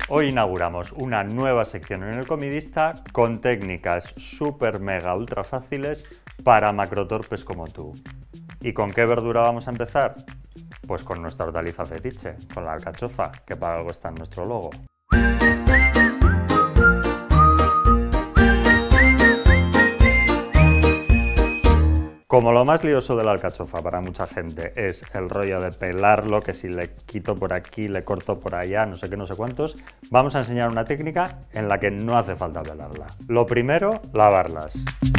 Hoy inauguramos una nueva sección en El Comidista con técnicas súper mega ultra fáciles para macrotorpes como tú. ¿Y con qué verdura vamos a empezar? Pues con nuestra hortaliza fetiche, con la alcachofa, que para algo está en nuestro logo. Como lo más lioso de la alcachofa para mucha gente es el rollo de pelarlo, que si le quito por aquí, le corto por allá, no sé qué, no sé cuántos, vamos a enseñar una técnica en la que no hace falta pelarla. Lo primero, lavarlas.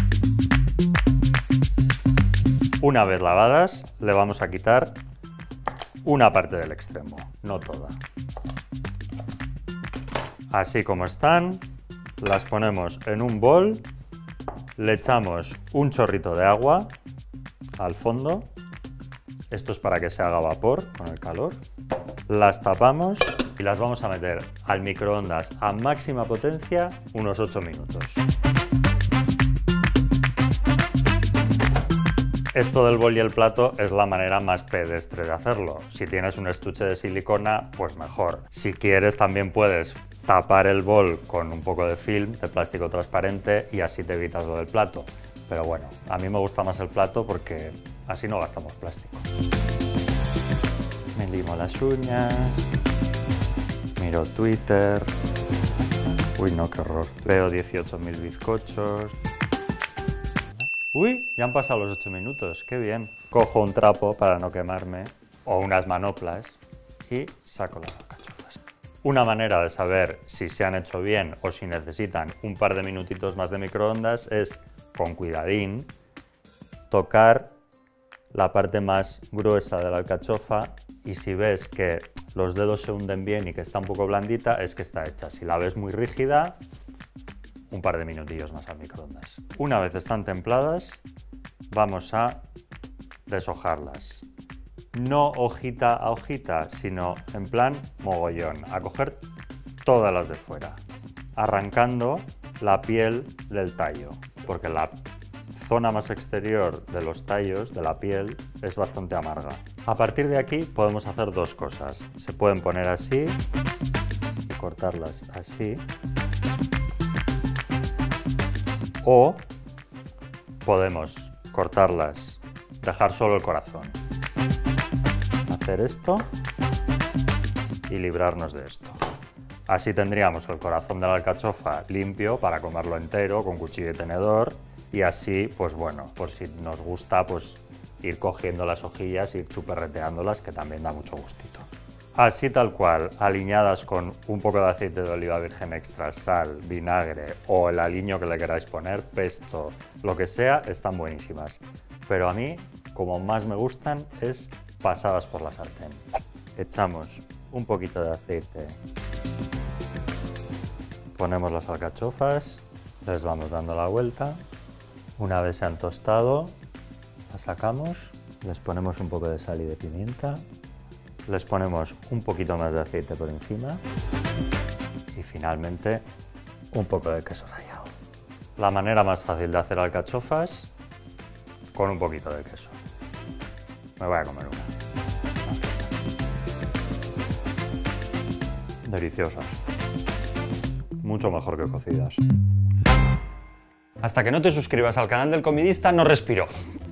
Una vez lavadas, le vamos a quitar una parte del extremo, no toda. Así como están, las ponemos en un bol, le echamos un chorrito de agua al fondo, esto es para que se haga vapor con el calor, las tapamos y las vamos a meter al microondas a máxima potencia unos 8 minutos. Esto del bol y el plato es la manera más pedestre de hacerlo. Si tienes un estuche de silicona, pues mejor. Si quieres, también puedes tapar el bol con un poco de film, de plástico transparente, y así te evitas lo del plato. Pero bueno, a mí me gusta más el plato porque así no gastamos plástico. Me limo las uñas, miro Twitter. Uy, no, qué horror. Veo 18.000 bizcochos. Uy, ya han pasado los 8 minutos, qué bien. Cojo un trapo para no quemarme, o unas manoplas, y saco las alcachofas. Una manera de saber si se han hecho bien o si necesitan un par de minutitos más de microondas es, con cuidadín, tocar la parte más gruesa de la alcachofa y si ves que los dedos se hunden bien y que está un poco blandita, es que está hecha. Si la ves muy rígida, un par de minutillos más al microondas. Una vez están templadas, vamos a deshojarlas. No hojita a hojita, sino en plan mogollón, a coger todas las de fuera, arrancando la piel del tallo, porque la zona más exterior de los tallos, de la piel, es bastante amarga. A partir de aquí podemos hacer dos cosas. Se pueden poner así, y cortarlas así, o podemos cortarlas, dejar solo el corazón, hacer esto y librarnos de esto. Así tendríamos el corazón de la alcachofa limpio para comerlo entero con cuchillo y tenedor y así, pues bueno, por si nos gusta, pues ir cogiendo las hojillas y ir chuperreteándolas, que también da mucho gustito. Así tal cual, aliñadas con un poco de aceite de oliva virgen extra, sal, vinagre o el aliño que le queráis poner, pesto, lo que sea, están buenísimas. Pero a mí, como más me gustan, es pasadas por la sartén. Echamos un poquito de aceite, ponemos las alcachofas, les vamos dando la vuelta. Una vez se han tostado, las sacamos, les ponemos un poco de sal y de pimienta. Les ponemos un poquito más de aceite por encima y finalmente un poco de queso rallado. La manera más fácil de hacer alcachofas con un poquito de queso. Me voy a comer una. Deliciosas. Mucho mejor que cocidas. Hasta que no te suscribas al canal del Comidista no respiro.